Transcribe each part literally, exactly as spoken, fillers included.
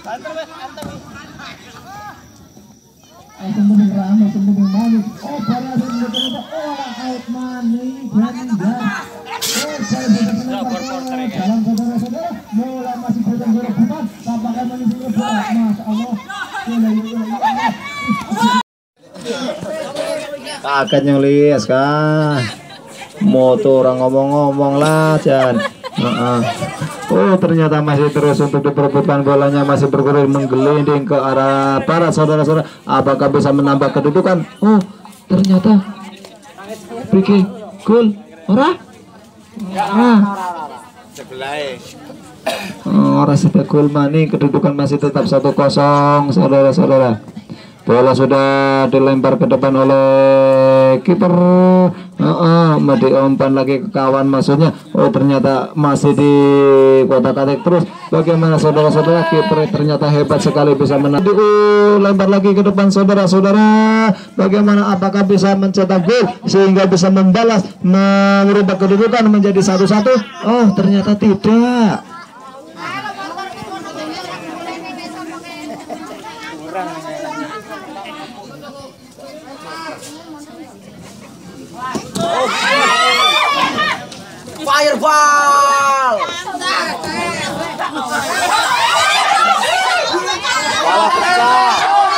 Sembunyi ramai, sembunyi manis. Oh, bola sudah terletak. Oh, out money. Ganda. Oh, saya sudah menang. Dalam saudara-saudara, mulai masih bergerak-gerak. Tampaknya menuju ke bola. Masya Allah. Akan yang lias kan. Motor orang ngomong-ngomong lah, Jan. Uh-uh. Oh, ternyata masih terus untuk diperebutkan bolanya, masih bergerak menggelinding ke arah para saudara-saudara. Apakah bisa menambah kedudukan? Oh, ternyata Vicky gol. Ora? Ah. Oh, ora sudah gol mani, kedudukan masih tetap satu kosong, saudara-saudara. Bola sudah dilempar ke depan oleh kiper. Uh, uh, mau diumpan lagi ke kawan maksudnya. Oh, ternyata masih di kotak-atik terus. Bagaimana saudara-saudara, kiper ternyata hebat sekali bisa menang. Uh, lempar lagi ke depan saudara-saudara. Bagaimana, apakah bisa mencetak gol sehingga bisa membalas, merubah kedudukan menjadi satu-satu? Oh, ternyata tidak. Fireball. Bola pecah.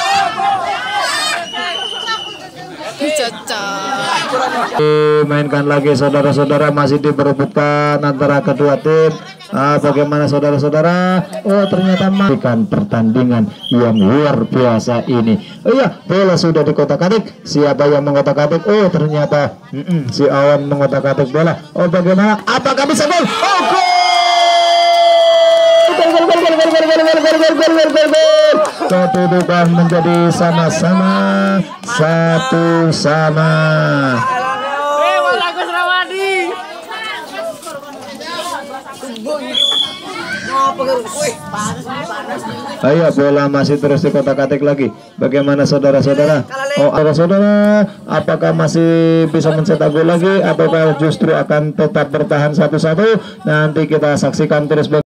Mainkan lagi saudara-saudara, masih diperebutkan antara kedua tim. Ah, bagaimana saudara-saudara? Oh, ternyata memberikan pertandingan yang luar biasa ini. Oh iya, bola sudah di kotak-atik. Siapa yang mengotak-atik? Oh, ternyata mm -mm, si Awan mengotak-atik bola. Oh, bagaimana? Apakah bisa gol? Oh, gol! Kedudukan menjadi sama-sama, satu sama. Ayo, bola masih terus di kotak-atik lagi. Bagaimana saudara-saudara? Oh, saudara-saudara, apakah masih bisa mencetak gol lagi ataukah justru akan tetap bertahan satu-satu? Nanti kita saksikan terus.